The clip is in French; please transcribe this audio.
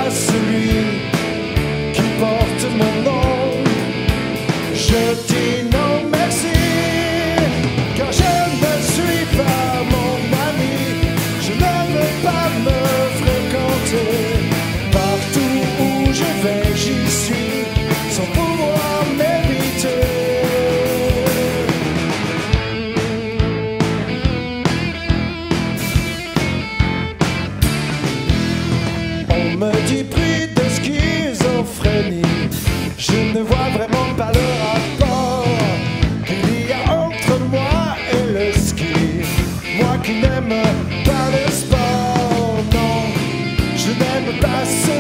pas celui qui porte mon nom. Je dis non merci, car je ne suis pas mon ami. Je ne veux pas me fréquenter. Partout où je vais, j'y suis, sans pouvoir m'éviter. On me dit pris de schizophrénie. Je ne vois vraiment pas le rapport qu'il y a entre moi et le ski. Moi qui n'aime pas le sport, non, je n'aime pas ce